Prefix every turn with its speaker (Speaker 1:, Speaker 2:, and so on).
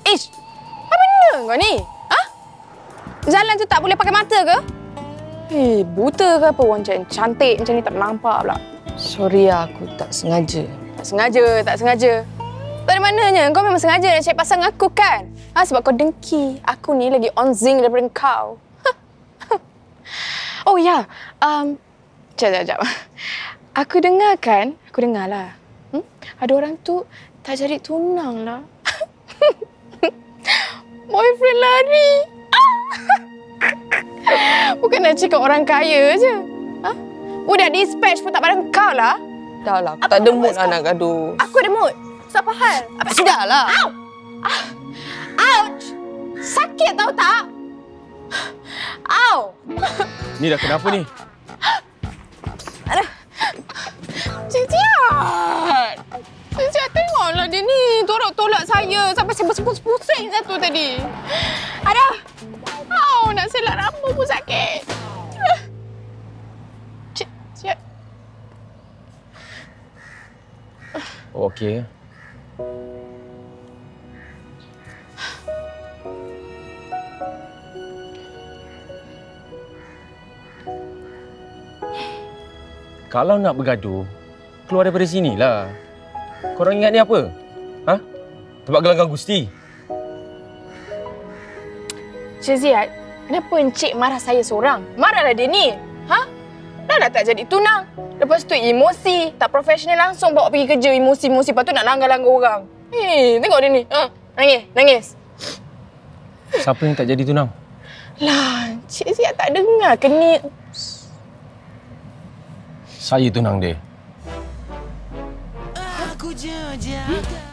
Speaker 1: Ish, apa benda kau ni? Ha? Jalan tu tak boleh pakai mata ke? Buta ke apa? Orang cantik macam ni tak nampak pula.
Speaker 2: Sorry lah, aku tak sengaja.
Speaker 1: Tak sengaja. Dari mananya? Kau memang sengaja nak cari pasal dengan aku kan? Sebab kau dengki. Aku ni lagi on zing daripada kau. Oh ya, Sekejap. Aku dengar lah. Ada orang tu tak jadi tunang lah. Boyfriend lari. Bukan nak cakap orang kaya je. Udah dispatch pun tak barang kau lah.
Speaker 2: Dah lah, aku tak ada mood nak gaduh.
Speaker 1: Aku ada mood. So, apa hal?
Speaker 2: Sudahlah.
Speaker 1: Au! Ouch! Sakit tahu tak? Au!
Speaker 3: Ni dah kenapa ni?
Speaker 1: Aduh. Sejak tengoklah dia ni. Tolak saya sampai saya berpusing satu tadi. Aduh. Nak selak rambut pun sakit. Cik.
Speaker 3: Okey. Kalau nak bergaduh, keluar daripada sinilah. Korang ingat ni apa? Tempat gelanggang Gusti?
Speaker 1: Cik Ziyyad, kenapa Encik marah saya seorang? Marahlah dia ni. Dah tak jadi tunang. Lepas tu emosi. Tak profesional langsung bawa pergi kerja. Emosi-emosi. Lepas tu nak langgar-langgar orang. Tengok dia ni. Nangis.
Speaker 3: Siapa yang tak jadi tunang?
Speaker 1: Lah, Cik Ziyyad tak dengar ke ni?
Speaker 3: Saya tunang dia.
Speaker 4: Aku jaga